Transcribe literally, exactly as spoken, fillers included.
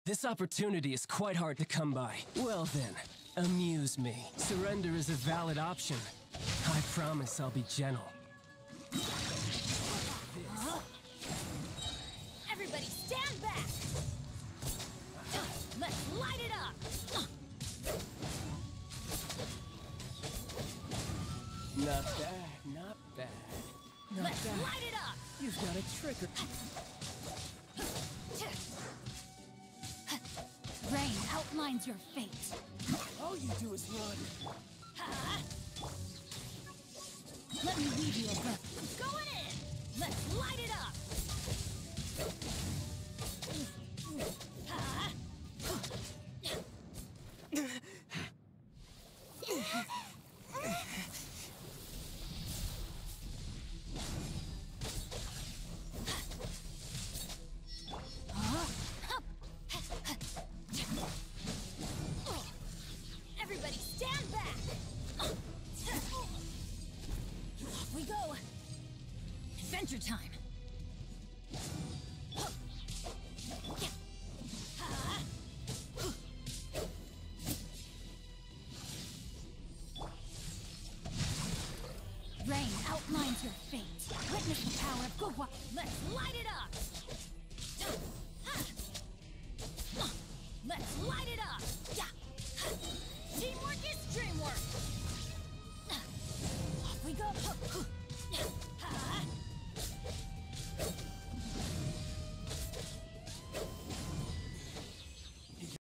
This opportunity is quite hard to come by. Well then, amuse me. Surrender is a valid option. I promise I'll be gentle. Everybody stand back! Let's light it up! Not bad, not bad. Not Let's bad. light it up! You've got a trigger. Rain outlines your fate. All you do is run. Let me leave you a breath. Going in! Let's light it up! Everybody stand back! Off we go! Adventure time! Rain outlines your fate. Witness the power of Gugwa. Let's light it up! Let's light it up! Teamwork is dreamwork! Off we go!